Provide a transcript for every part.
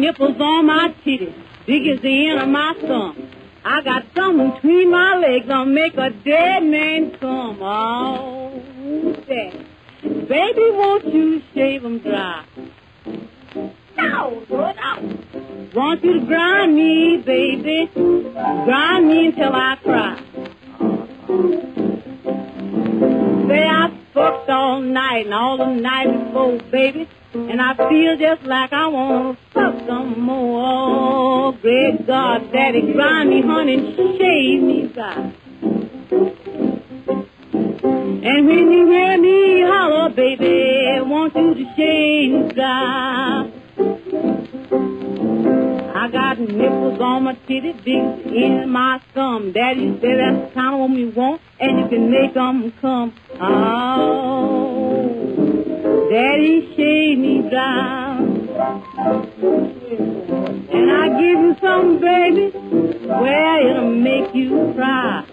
nipples on my titties, big as the end of my thumb. I got something between my legs that'll make a dead man come. Oh, that. Baby, won't you shave them dry? No, no. Want you to grind me, baby. Grind me until I cry. Say I fucked all night and all the night before, baby. And I feel just like I want to fuck some more. Oh, great God, Daddy, grind me, honey, and shave me dry. And when you hear me holler, baby, I want you to shave me dry. I got nipples on my titty, big in my thumb. Daddy said that's the kind of woman you want, and you can make them come. Oh, Daddy, shave me dry. And I give you some, baby, well, it'll make you cry.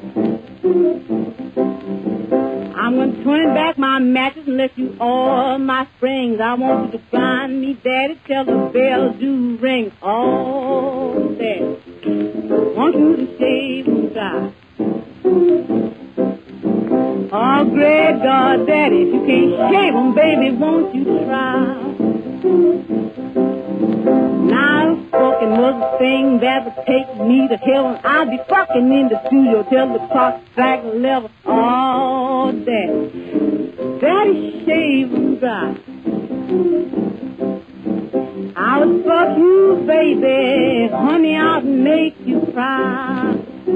I'm going to turn back my mattress and let you all my springs. I want you to find me, Daddy, till the bell do ring. Oh, Daddy, want you to shave me dry. Oh, great God, Daddy, if you can't shave them, baby, won't you try? Now, fucking was a thing that would take me to heaven. I'd be fucking in the studio till the clock strike 11. Oh, Daddy, shave them dry. I would fuck you, baby, honey, I'd make you cry.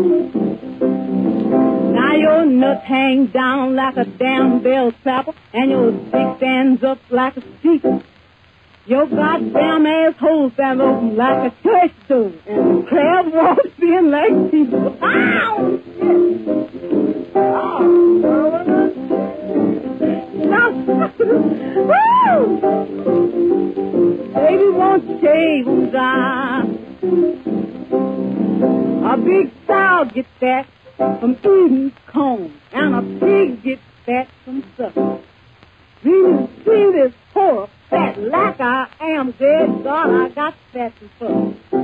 Now your nuts hang down like a damn bell trapper, and your dick stands up like a steeple. Your goddamn asshole stands open like a church door, and the crab walks in like people. Ow! Woo! Baby, won't you shave them dry? A big sow gets that from eating corn, and a pig gets fat from sucking. You see this poor fat like I am, good God, I got fat and fuck.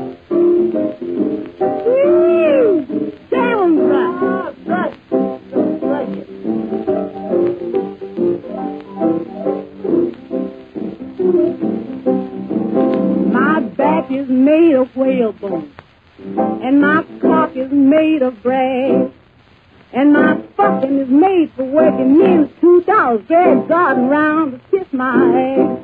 Woo! Shave them dry. Brush it. My back is made of whalebone, and my cock is made of brass, and my fucking is made for working men $2 dead garden round to kiss my ass.